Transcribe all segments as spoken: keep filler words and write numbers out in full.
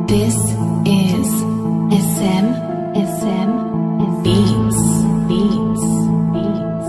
This is S M S M Beats Beats Beats.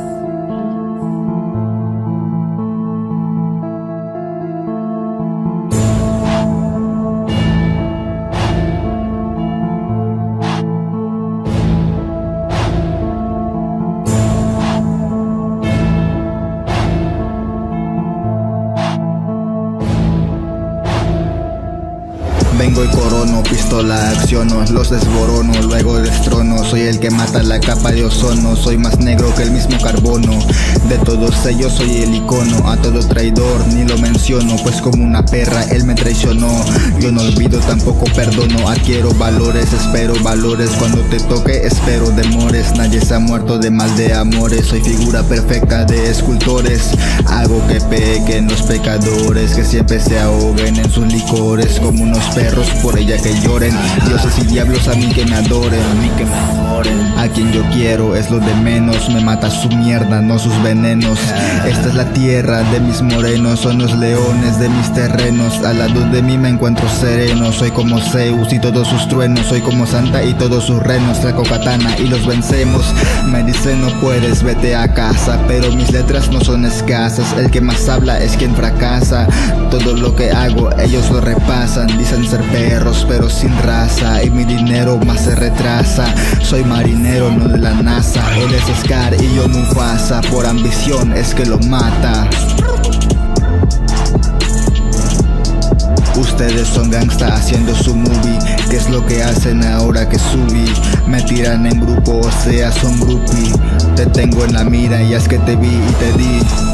Vengo y corono, pistola acciono, los desborono, luego destrono. Soy el que mata la capa de ozono, soy más negro que el mismo carbono. De todos ellos soy el icono, a todo traidor ni lo menciono, pues como una perra él me traicionó. Yo no olvido, tampoco perdono, adquiero valores, espero valores. Cuando te toque espero demores, nadie se ha muerto de mal de amores. Soy figura perfecta de escultores, hago que pequen los pecadores, que siempre se ahoguen en sus licores como unos perros. Por ella que lloren, dioses y diablos a mí que me adoren, a mí que me adoren. A quien yo quiero es lo de menos, me mata su mierda, no sus venenos. Esta es la tierra de mis morenos, son los leones de mis terrenos. Al lado de mí me encuentro sereno, soy como Zeus y todos sus truenos, soy como Santa y todos sus renos. Traco katana y los vencemos. Me dicen no puedes, vete a casa, pero mis letras no son escasas. El que más habla es quien fracasa. Todo lo que hago ellos lo repasan, dicen ser perros pero sin raza, y mi dinero más se retrasa. Soy marinero, no de la NASA. Él es Scar y yo Mufasa, por ambición es que lo mata. Ustedes son gangsta haciendo su movie, ¿qué es lo que hacen ahora que subí? Me tiran en grupo, o sea son groupie. Te tengo en la mira y es que te vi y te di.